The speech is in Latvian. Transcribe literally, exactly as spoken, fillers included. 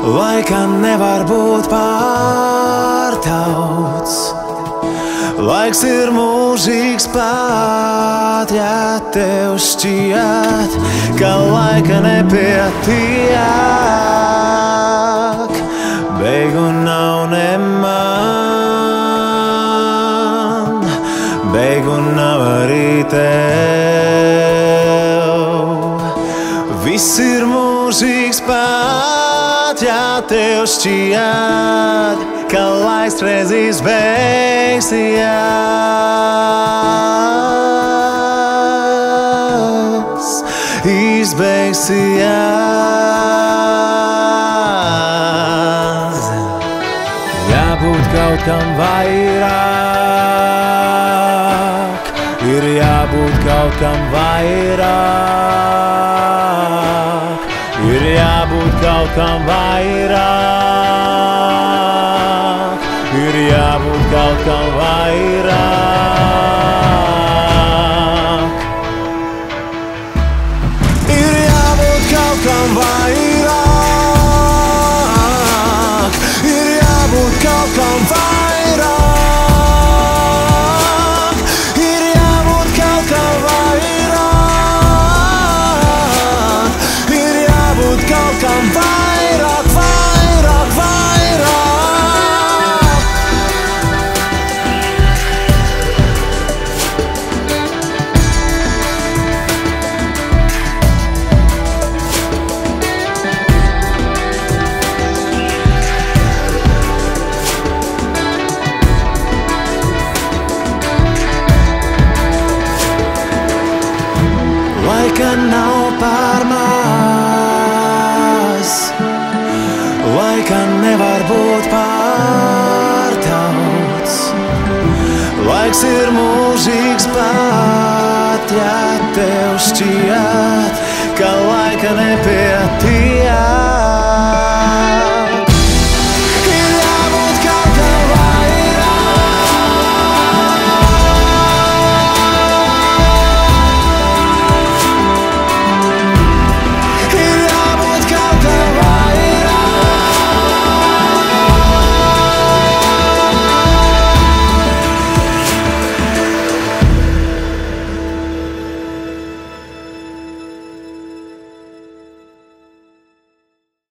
Laika nevar būt pārtauts. Laiks ir mūžīgs pat, ja tev šķiet, ka laika nepietiek. Beigu nav neman, beigu nav arī tev. Viss ir mūžīgs pat, ja tev šķiet, ka laiks reiz izbeigsies, izbeigsies. Jābūt kaut kam vairāk, ir jābūt kaut kam vairāk, ir jābūt kaut kam vairāk, ir jābūt kaut kam vairāk. Ir jābūt kaut kam vairāk, ir jābūt kaut kam vairāk, ir jābūt kaut kam vairāk, ir jābūt kaut kam vairāk, vairāk, vairāk. Laika nav par maz, laika nevar būt pārtauts. Laiks ir mūžīgs pat, ja tev šķiet, ka laika nepietiek.